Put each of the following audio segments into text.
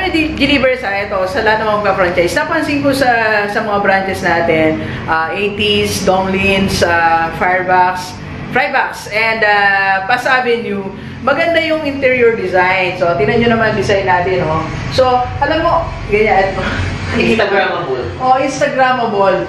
Delivers, ito, sa lahat ng mga franchise. Napansin ko sa mga branches natin, 80s, Domlins, Frybox, and Pas Avenue, maganda yung interior design. So, tingnan nyo naman design natin, oh. So, alam mo, ganyan, Instagrammable. Oh, Instagrammable.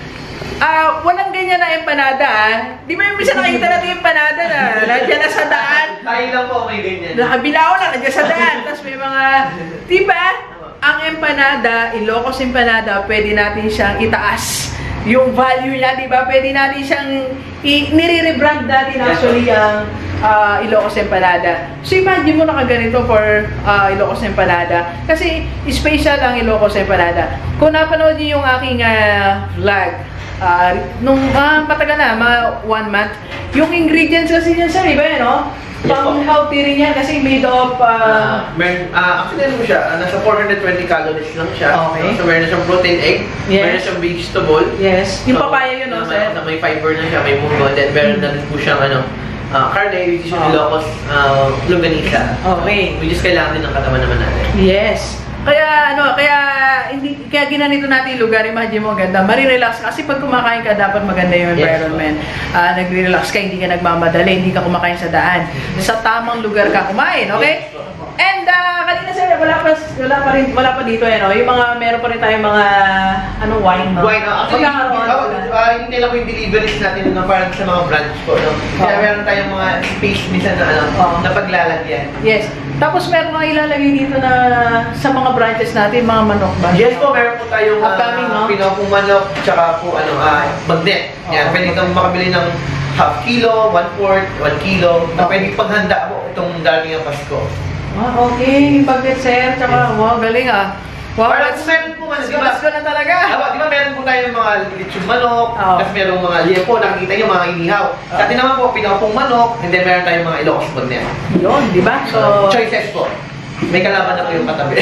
Walang ganyan na empanada, Di ba yung bisa nakikita natin yung empanada na nandiyan na sa daan? Tayo lang po may ganyan. Nakabilao na, nandiyan sa daan. Tapos may mga, di ba? Ang empanada, Ilocos empanada, pwede natin siyang itaas. Yung value niya, di ba? Pwede natin siyang, nire-rebrand natin actually ang Ilocos empanada. So imagine mo nakaganito for Ilocos empanada. Kasi special ang Ilocos empanada. Kung napanood niyo yung aking vlog, nung patagal na, mga 1 month, yung ingredients kasi niya sir, iba yan, no? Pang-healthy rin yan kasi made of... actually, ano siya, nasa 420 calories lang siya. Okay. So, meron na siyang protein egg, Yes. meron siyang vegetable. Yes. Yung papaya yun, no, sir? May fiber na siya, may munggo, then meron na rin po siyang carne, which is yung Ilocos longganisa. Okay. Which is kailangan din ng katawan naman natin. Yes. Kaya ginanito natin yung lugar, imagine mo, ganda. Marirelax kasi pag kumakain ka, dapat maganda yung environment. Nagre-relax ka, hindi ka nagmamadali, hindi ka kumakain sa daan. Sa tamang lugar ka kumain, okay? And kanina sir, wala pa dito no? Yung mga meron pa rin tayong mga wine, no? Wine, actually, hindi lang po yung deliveries natin parang sa mga branch po, no? Kaya meron tayong mga space minsan na paglalagyan. Yes. Tapos meron mga ilalagay dito na sa mga branches natin, mga manok ba? Yes po, meron po tayong pinokong manok, tsaka po magnet. Yan, pwede itong makabili ng half kilo, 1/4, 1 kilo, na pwede paghanda po itong dating ang Pasko. Okay. Yung bagnet sir, tsaka wow, galing Wow, parang meron po di ba? Pasko na talaga. Di ba meron po tayong mga lechon manok, tapos merong mga liempo, nakikita nyo mga inihaw. Sa atin naman po, pinokong manok, and then meron tayong mga Ilocos magnet. Yun, di ba? So, choices po. May kalaban na po yung katabi.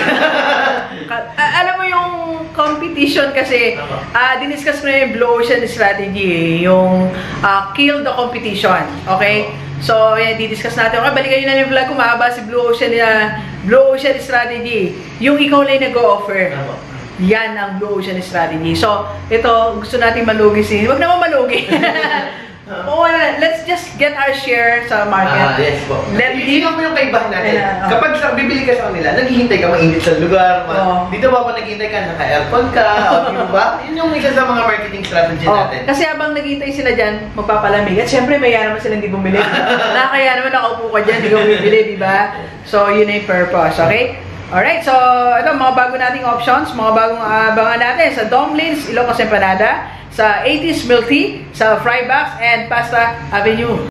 Alam mo yung competition kasi, diniscuss ko na yung Blue Ocean strategy, yung kill the competition, okay? So, yan, didiscuss natin. Okay, balikan nyo na yung vlog ko, mahaba si Blue Ocean strategy. Yung ikaw lang nag-o-offer. Yan ang Blue Ocean strategy. So, ito, gusto natin malugi si... Huwag naman malugi. Let's just get our share sa market. Yes po. Yun po yung kaibahan natin. Kapag bibili ka sa kanila, naghihintay ka mainit sa lugar. Dito ba naghihintay ka, naka-aircon ka, ba? Yun yung isa sa mga marketing strategy natin. Kasi habang naghihintay sila dyan, magpapalamig. At syempre, maya naman sila hindi bumili. Nakakaya naman nakaupo ka dyan, hindi ka bumili, di ba? So, yun yung purpose, okay? Alright, so, ito, mga bago nating options, mga bagong abangan natin sa Domlins, Ilocos empanada, sa 80s milk tea, sa Frybox, and Pasta Avenue.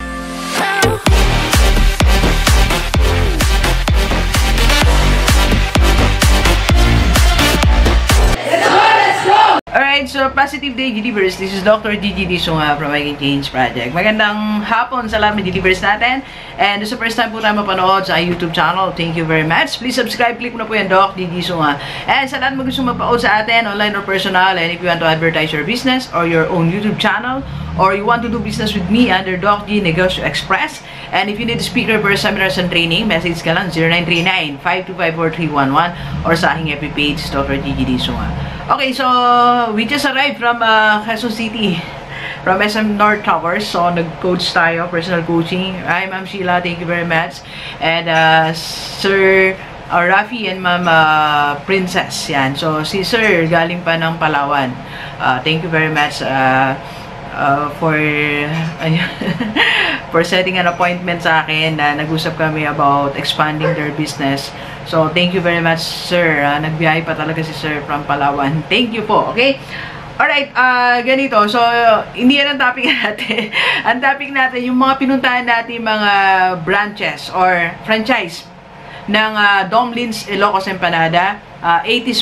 Alright, so Positive Day Delivers. This is Dr. Gigi Disunga from Making Change Project. Magandang hapon sa lahat ng delivers natin. And sa first time po tayo mapanood sa YouTube channel, thank you very much. Please subscribe, click mo na po yan, Doc Gigi Disunga. And sa lahat mo gusto mapanood sa atin, online or personal, and if you want to advertise your business or your own YouTube channel, or you want to do business with me under Doc G Negosyo Express, and if you need a speaker for seminars and training, message ka lang 0939-5254311 or sa aking FB page, Dr. Gigi Disunga. Okay, so we just arrived from Quezon City, from SM North Towers. So nag-coach tayo, personal coaching. Hi, Ma'am Sheila, thank you very much. And Sir Rafi and Ma'am Princess, yan. So si Sir galing pa ng Palawan. Thank you very much for setting an appointment sa akin. Nag-usap kami about expanding their business. So, thank you very much, sir. Nagbiyahe pa talaga si sir from Palawan. Thank you po, okay? Alright, ganito. So, hindi yan ang topic natin. Ang topic natin, yung mga pinuntahan natin mga branches or franchise ng Domlins Ilocos empanada, 80s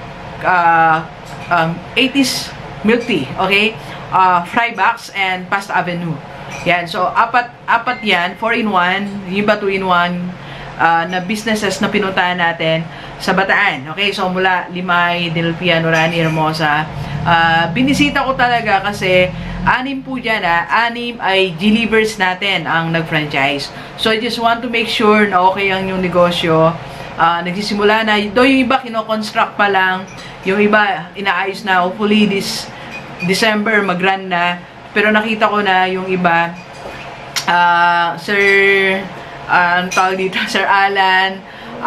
milk tea, okay? Frybox and Pasta Avenue. Yan, so apat yan, 4-in-1, iba 2-in-1 na businesses na pinuntahan natin sa Bataan. Okay, so mula Limay, Delpia, Norani, Hermosa. Binisita ko talaga kasi 6 po dyan 6 ay delivers natin ang nag-franchise. So I just want to make sure na okay ang yung negosyo. nagsisimula na. Do yung iba kino-construct pa lang, yung iba inaayos na. Hopefully this December mag-run na. Pero nakita ko na yung iba, ano tawag dito, Sir Alan,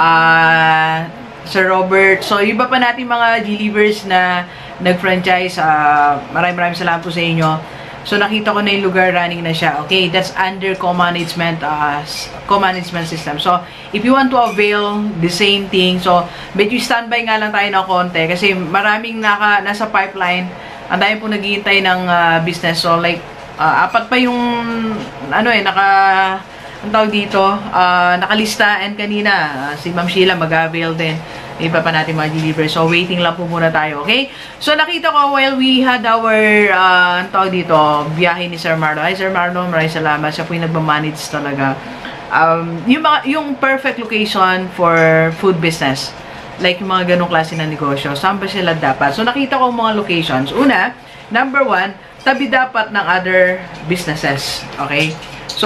Sir Robert. So, iba pa natin mga G-Leavers na nag-franchise. Maraming salamat po sa inyo. So, nakita ko na yung lugar, running na siya. Okay, that's under co-management system. So, if you want to avail the same thing, so, medyo standby nga lang tayo ng konti kasi maraming nasa pipeline. Ang dami po naghihintay ng business. So, like, apat pa yung, ang tawag dito, nakalista, and kanina, si Ma'am Sheila mag-avail din. Iba pa natin mga deliver. So, waiting lang po muna tayo, okay? So, nakita ko while we had our, ang tawag dito, biyahe ni Sir Marlon. Hi, Sir Marlon, maraming salamat. Siya po yung nagmamanage talaga. Yung perfect location for food business. Like, yung mga ganong klase ng negosyo. Saan ba sila dapat? So, nakita ko mga locations. Una, number 1, tabi dapat ng other businesses. Okay? So,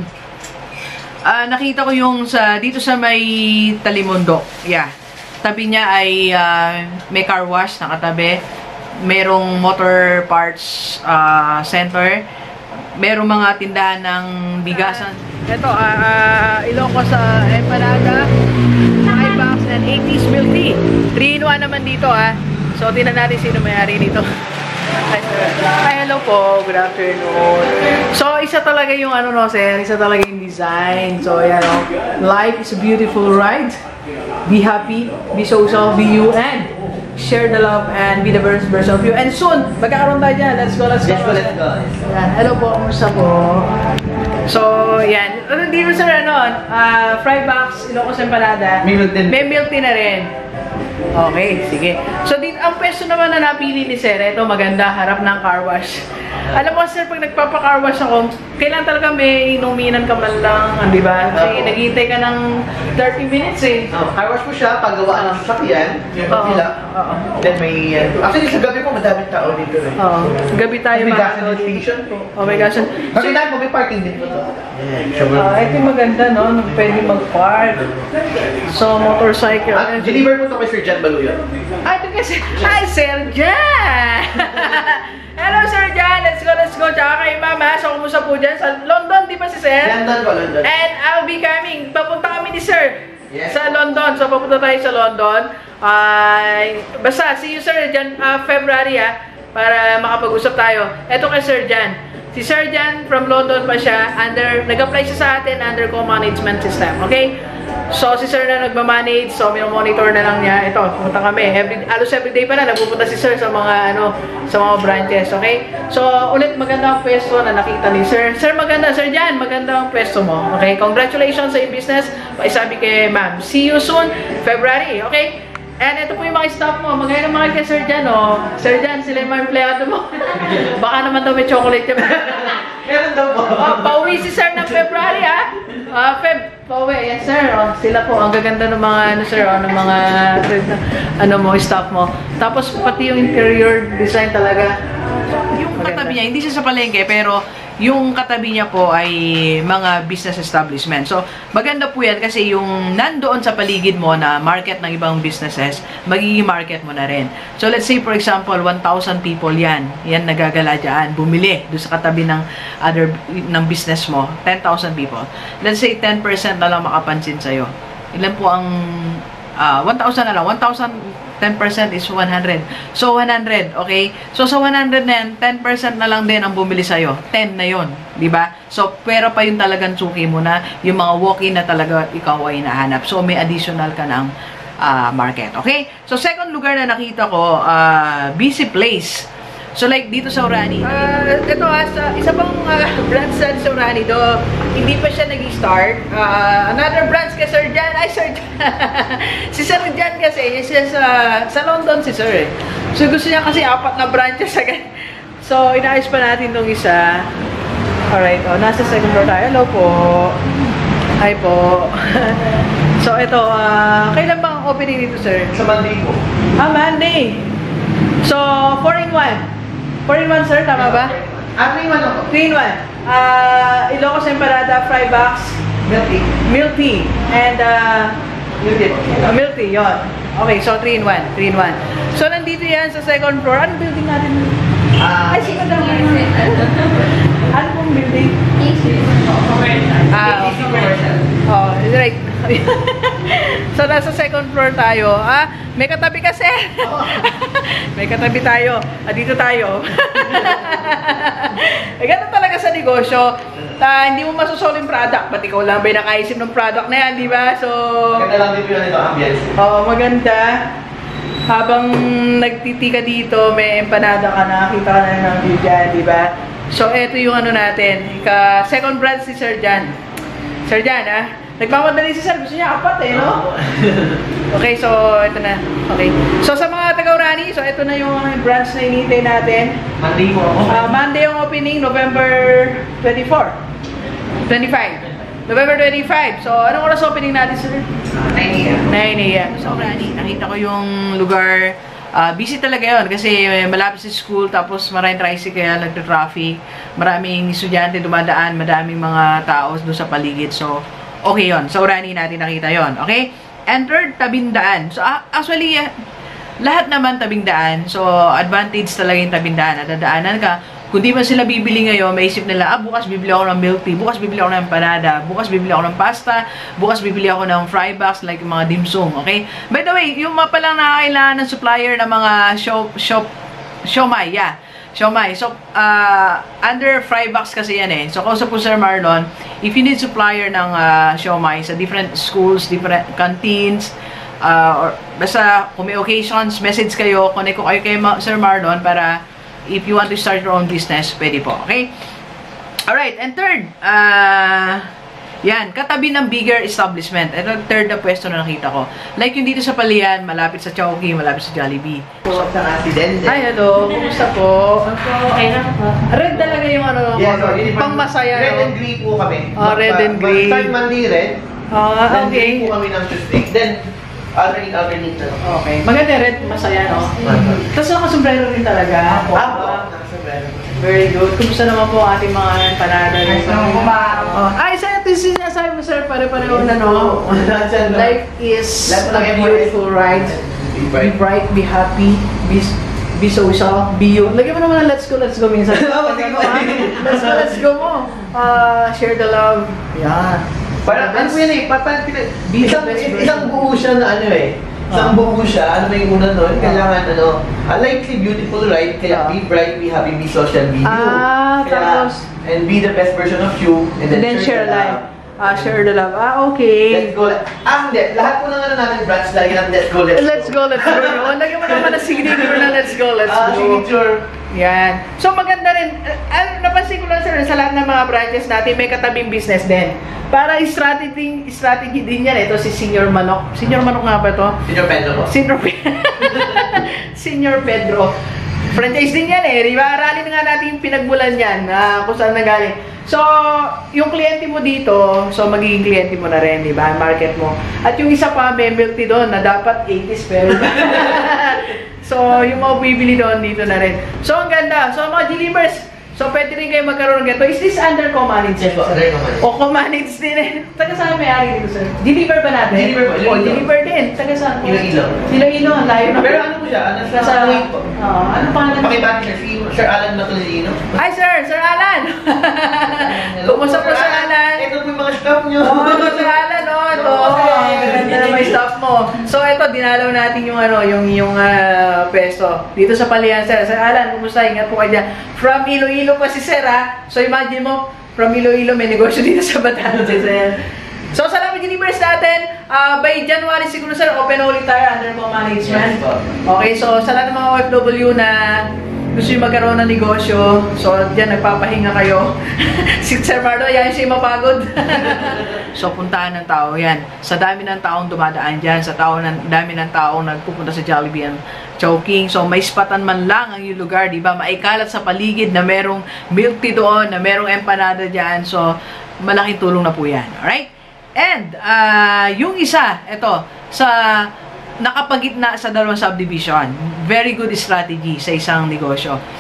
nakita ko yung dito sa may Talimondo. Yeah. Tabi niya ay may car wash nakatabi. Merong motor parts center. Merong mga tindahan ng bigasan. Ito, Ilocos empanada, 5 bucks and 80s milk tea. 3-in-1 naman dito So, tingnan natin sino may-ari nito. Hi, sir. Hi, hello po. Good afternoon. So, isa talaga yung sir. Isa talaga yung design. So, yan life is a beautiful ride. Be happy, be social, be you, and share the love and be the best version of you. And soon, magkakaroon tayo dyan. Let's go. Let's go. Yan. Hello po. Kumusta po? So, yan. Dito sir, fry box, Ilocos empanada. May milk tea na rin. Okay, sige. So, dito, ang pwesto naman na napili ni Sir, ito maganda, harap ng car wash. Alam mo, Sir, pag nagpapa-car wash ako, kailangan talaga may inuminan ka man lang, di ba? Kasi naghihintay ka ng 30 minutes car wash mo siya, paggawaan ng sasakyan, yung pila. Then may, actually sa gabi po, madaming tao dito Gabi tayo may gas station po. Oh my gosh. Kasi mo, may parking din po to. Ito yung maganda, no? Pwede mag-park. So, motorcycle. Deliver po to kay Sir Jan Baluyan. Ito kasi, hi, Sir Jan! Hello, Sir Jan! Let's go! Tsaka kay Mama, so kumusta po dyan? Sa London, di ba si Sir? London. And I'll be coming. Papunta kami ni Sir. Yes. Sa London. So, papunta tayo sa London. Basta, see you, Sir Jan, February, para makapag-usap tayo. Ito kay Sir Jan. Si Sir Jan, from London pa siya. Nag-apply siya sa atin under co-management system. Okay? So, si Sir na nagmamanage. So, monitor na lang niya. Ito, pumunta kami. Halos everyday pa na, nagpupunta si Sir sa mga, sa mga branches. Okay? So, ulit maganda ang pwesto na nakita ni Sir. Sir, maganda. Sir Jan, maganda ang pwesto mo. Okay? Congratulations sa iyong business. Sabi kay Ma'am. See you soon, February. Okay? And ito po yung mga staff mo. Magaya naman kay Sir Jan, Sir Jan, sila yung mga empleyado mo. Baka naman daw may chocolate yan. Meron daw po. Pauwi si Sir ng February, pauwi. Yes, Sir. Sila po. Ang gaganda ng mga, Sir, ng mga, staff mo. Tapos, pati yung interior design talaga. Yung katabi niya, hindi siya sa palengke, pero yung katabi niya po ay mga business establishment. So, maganda po yan kasi yung nandoon sa paligid mo na market ng ibang businesses, magiging market mo na rin. So, let's say, for example, 1,000 people yan nagagala dyan, bumili doon sa katabi ng business mo, 10,000 people. Let's say, 10% na lang makapansin sa'yo. Ilan po ang 1,000 na lang, 10% is 100. So, 100, okay? So, sa 100 na yan, 10% na lang din ang bumili sa'yo. 10 na yun, di ba? So, pero pa yung talagang suki mo na, yung mga walk-in na talaga ikaw ay nahanap. So, may additional ka ng market, okay? So, second lugar na nakita ko, Busy Place. So, like, dito sa Orani. Ito, isa pang branch sa Orani, do hindi pa siya nag-start. Another branch kay Sir Jan. Ay, Sir Jan. Si Sir Jan kasi, siya sa London si Sir. So, gusto niya kasi 4 na branches agad. So, inaayos pa natin itong isa. Alright, nasa second floor tayo. Hello po. Hi po. So, ito, kailan bang opening dito, Sir? Sa Monday po. Monday. So, 4-in-1. 4-in-1, Sir, tama ba? 3-in-1 ako. 3-in-1. Ilocos empanada, fry box, Milk tea. milk tea, and Milk tea, yun. Okay, so 3-in-1. 3-in-1. So, nandito yan sa second floor. Anong building natin? Ay, sino daw? Ano pong building? Oh, right. So, nasa second floor tayo. May katabi kasi. May katabi tayo. Dito tayo. Ganun talaga sa negosyo. Hindi mo masusol yung product. Ba't ikaw lang ba yung nakaisip ng product na yan, di ba? So, maganda lang din yun ito, ambience. Maganda. Habang nagtitika dito, may empanada ka na. Kita ka na ng view dyan, di ba? So, ito yung ano natin. Second branch si Sir Jan. Sir Jan, nagmamadali si Sir. Gusto niya apat no? Okay, so, ito na. Okay. So, sa mga taga-Urani, so, ito na yung branch na inintay natin. Monday po ako. Monday yung opening, November 25. November 25. So, anong oras opening natin, Sir? 9 a.m. 9 a.m. So, nakita ko yung lugar. Busy talaga yun kasi malapit sa school, tapos maraming tricycle, nagta-traffic, maraming estudyante dumadaan, madaming mga tao doon sa paligid. So, okay yun. Sa Urani natin nakita yun. Okay? And third, tabing daan. So, actually, lahat naman tabing daan. So, advantage talaga yung tabing daan. Nadadaanan ka. Kung di man sila bibili ngayon, maisip nila, bukas bibili ako ng milk tea, bukas bibili ako ng empanada, bukas bibili ako ng pasta, bukas bibili ako ng fry box, like mga dim sum, okay? By the way, yung mga palang nakakailangan ng supplier ng mga siomai, yeah. Siomai. So, under fry box kasi yan So, kausap po Sir Marlon, if you need supplier ng siomai sa different schools, different canteens, or basta kung may occasions, message kayo, connect ko kayo kay Sir Marlon para if you want to start your own business, pwede po. Okay? Alright, and third, yan, katabi ng bigger establishment. Ito, third na pwesto na nakita ko. Like yung dito sa Palian, malapit sa Chowking, malapit sa Jollibee. Puso ng accident. Ay, hello. Kumusta po? Okay na po. Red talaga yung ano, pang masaya. Red and green po kami. Red and green. Start Monday red. Then green po kami ng Tuesday. Then, alternate na. Okay. Maganda red, masaya, no? Tapos nakasombrero rin talaga. Nakasombrero. Very good. Kumusta naman po ang ating mga empanada? Ay, ito yung sinasabi mo, Sir. Pare-pareho na, no? Life is beautiful, right? Be bright, be happy, be social, be you. Lagyan mo naman ng let's go minsan. Let's go mo. Share the love. Yan. Parang ano po yan isang buo siya na isang buo siya, ano ba yung una nun? Kailangan likely beautiful, right? Kaya be bright, be happy, be social, be you. Tapos and be the best version of you, and then share life. Share the love. Okay. Let's go. Hindi. Lahat po ng natin branch, lagi natin let's go. Let's go. Lagyan mo naman ang signature na let's go. Signature. Yan. So, maganda rin. Napansin ko lang, Sir, sa lahat ng mga branches natin, may katabing business din. Para strategy din yan. Ito si Senior Manok. Senior Manok nga ba ito? Senior Pedro po. Senior Pedro. Franchise din yan di ba? Aralin nga natin yung pinagmulan yan, kung saan nagaling. So, yung kliyente mo dito, so magiging kliyente mo na rin, di ba? Market mo. At yung isa pa, may milk tea doon na dapat 80s pero so, yung mga bibili doon dito na rin. So, ang ganda. So, mga delivers, so pwede rin kayo magkaroon ng ganito. Is this under co-manage? Yes po, under co-manage. O co-manage din Taga saan may-ari dito, Sir? Deliver ba natin? Deliver po. O, deliver din. Taga saan po? Iloilo. Iloilo, ang layo na. Pero ano po siya? Nasa wait po. Ano pangalan? Pakibati siya si Sir Alan Matulino. Hi, Sir! Sir Alan! Kumusta po, Sir Alan? Ito po yung mga staff nyo. Sir Alan, ito. Ganda na may staff mo. So, ito, dinalaw natin yung pesto. Dito sa Palian, Sir. Sir Alan, kumusta? Ingat po kayo dyan. From Iloilo pa si Sir, So, imagine mo, from Iloilo, may negosyo dito sa Bataan si Sir. So, sa Lapid Universe natin, by January siguro, Sir, open ulit tayo under management. Okay, so, sa lahat ng mga OFW na gusto yung magkaroon ng negosyo, so, dyan, nagpapahinga kayo. Si Sir Marlo, yan siya mapagod. So, puntahan ng tao yan. Sa dami ng taong dumadaan dyan, sa dami ng taong nagpupunta sa Jollibee and Chowking. So, may spatan man lang ang yung lugar, di ba? Maikalat sa paligid na merong milk tea doon, na merong empanada dyan. So, malaking tulong na po yan. Alright? And, yung isa, ito, sa nakapagitna sa dalawang subdivision. Very good strategy sa isang negosyo.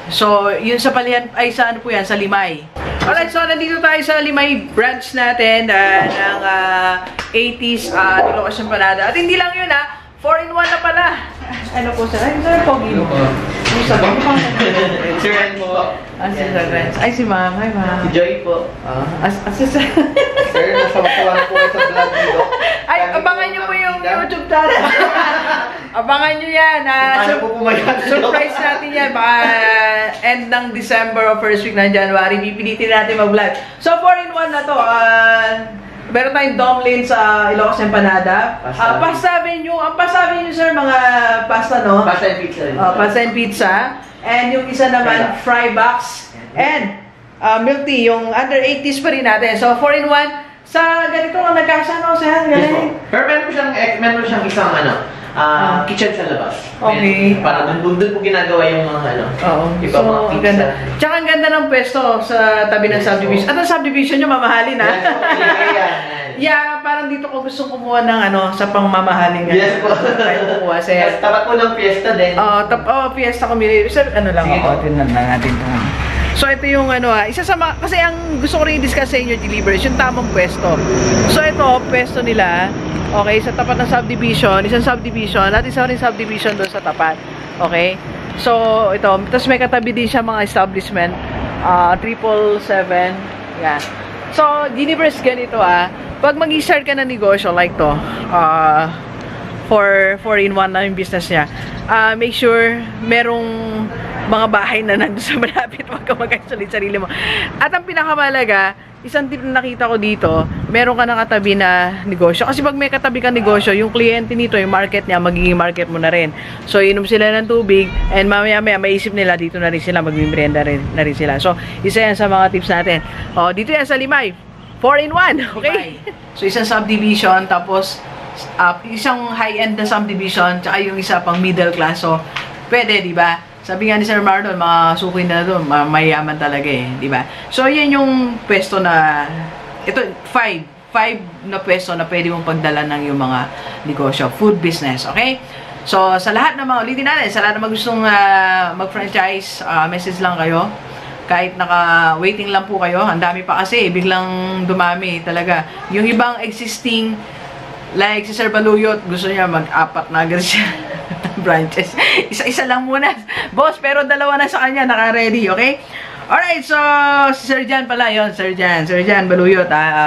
So, yun sa Palihan, ay sa ano po yan, sa Limay. Alright, so nandito tayo sa Limay branch natin ng 80s Ilocos Empanada. At hindi lang yun 4-in-1 na pala. Ano po sir? Ay, sir, pogi. Musa ba? Sir Ren po. Si Sir Ren. Ay, si ma'am. Hi, ma'am. Si Joy po. Si Sir. Sir, nasama-sawa po sa vlog dito. Ay, abangan nyo po yung YouTube channel. Abangan nyo yan. Ano po pumayag? Surprise natin yan. Baka end ng December o first week ng January, pipilitin natin mag-vlog. So, 4-in-1 na to. Meron tayong dumplings sa Ilocos Empanada. Pasta Avenue. Ang Pasta Avenue, sir, mga pasta, no? Pasta and pizza. Pasta and pizza. And yung isa naman, fry box. And milk tea, yung under 80s pa rin natin. So, 4-in-1. Sa ganito, nagkasa, no, sir? Yes, pero meron po siyang isang, kitchen sa labas. Okay. Para doon po ginagawa yung mga, iba mga pizza. Ganda. Tsaka ang ganda ng pwesto sa tabi ng subdivision. At ang subdivision nyo, mamahalin, Yeah, parang dito ko gustong kumuha ng sa pangmamahalin. Yes po. Tayo kukuha, sir. Tapat po ng fiesta din. Fiesta community. Sir, lang ako. Tingnan lang natin ito. So, ito yung isa sa mga, kasi ang gusto ko rin i-discuss sa inyo, Delivers, yung tamang pwesto. So, ito, pwesto nila, okay, sa tapat ng subdivision, isang subdivision, at isa rin subdivision doon sa tapat. Okay? So, ito, tapos may katabi din siya mga establishment, 777, yan. So, Delivers, ganito pag mag-i-start ka ng negosyo like to, 4-in-1 na yung business niya, make sure merong mga bahay na nandun sa malapit, wag ka mag-isolate sarili mo. At ang pinakamalaga, isang tip na nakita ko dito, meron ka nakatabi na negosyo. Kasi pag may katabi kang negosyo, yung kliyente nito, yung market niya, magiging market mo na rin. So, inom sila ng tubig, and mamaya-maya, maisip nila, dito na rin sila, magmimerienda na rin sila. So, isa yan sa mga tips natin. Dito yan sa Limay, 4-in-1, okay? So, isang subdivision, tapos, isang high-end na subdivision, tsaka yung isa pang middle class. So, pwede, di ba? Sabi nga ni Sir Mardon, mga suki na doon, mayaman talaga di ba? So, yan yung pwesto na, ito, 5 na pwesto na pwede mong pagdala ng yung mga negosyo, food business, okay? So, sa lahat ng mga, ulitin natin, sa lahat ng mga gustong mag-franchise, message lang kayo. Kahit naka-waiting lang po kayo, ang dami pa kasi, biglang dumami talaga. Yung ibang existing, like si Sir Baluyot, gusto niya mag-4 na agad siya. Branches. Isa-isa lang muna. Boss, pero 2 na sa kanya, naka-ready, okay? Alright, so, si Sir Jan pala, yun, Sir Jan Baluyot,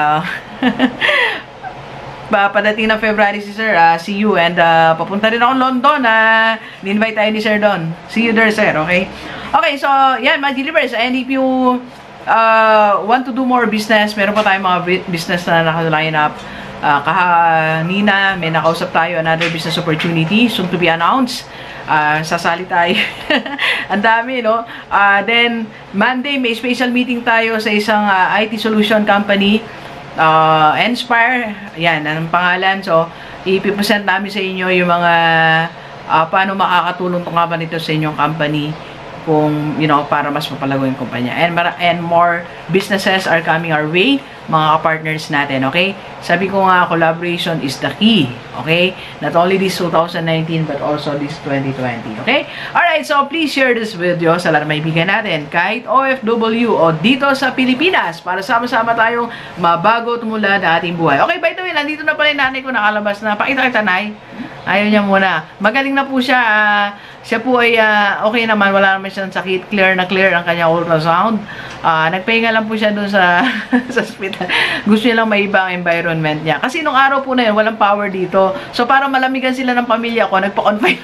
padating ng February si Sir, see you, and papunta rin ako London, ni-invite tayo ni Sir Don. See you there, Sir, okay? Okay, so, yan, mga Delivers, and if you want to do more business, meron pa tayong mga business na naka-line up. Kahanina, may nakausap tayo, another business opportunity, soon to be announced. Sasali tayo. Ang dami, no? Then, Monday, may special meeting tayo sa isang IT solution company, Inspire. Yan, ang pangalan. So, ipipresent namin sa inyo yung mga paano makakatulong itong company ito sa inyong company kung, para mas mapalago yung kumpanya. And more businesses are coming our way, mga partners natin, okay? Sabi ko nga, collaboration is the key, okay? Not only this 2019, but also this 2020, okay? Alright, so please share this video sa lahat ng maibigan natin, kahit OFW o dito sa Pilipinas, para sama-sama tayong mabago tumula na ating buhay. Okay, by the way, nandito na pala yung nanay ko, nakalabas na. Pakita kita, Nay. Ayaw niya muna. Magaling na po siya. Siya po ay okay naman. Wala naman siyang sakit. Clear na clear ang kanyang ultrasound. Nagpahinga lang po siya doon sa hospital. Gusto niya lang maiba ang environment niya. Kasi nung araw po na yun, walang power dito. So, para malamigan sila ng pamilya ko, nagpa-confine.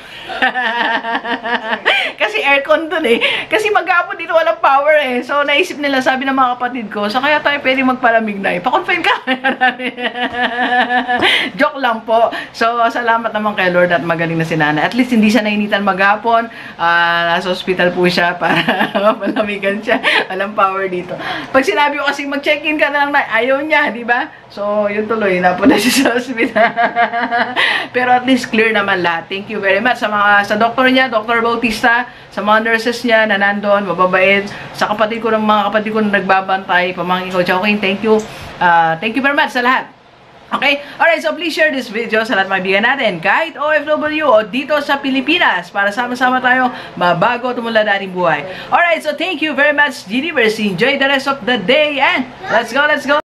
Kasi aircon dun Kasi maghapon dito walang power So, naisip nila, sabi ng mga kapatid ko, so kaya tayo pwede magpalamig na Pa-confine ka. Joke lang po. So, salamat naman kay Lord at magaling na si Nana. At least hindi siya nainitan maghapon. Nasa hospital po siya para malamigan siya. Walang power dito. Pag sinabi ko kasi mag-check-in ka na lang ayaw niya, di ba? So, yun tuloy. Napunta siya sa hospital. Pero at least clear naman lahat. Thank you very much sa doktor niya, Dr. Bautista, sa mga nurses niya na nandun, mababait, sa mga kapatid ko na nagbabantay, pamangkin ko, Chowking, thank you. Thank you very much sa lahat. Okay? Alright, so please share this video sa lahat ng kaibigan natin, kahit OFW o dito sa Pilipinas, para sama-sama tayo mabago at umunlad ating buhay. Alright, so thank you very much, Geniverse. Enjoy the rest of the day and let's go, let's go!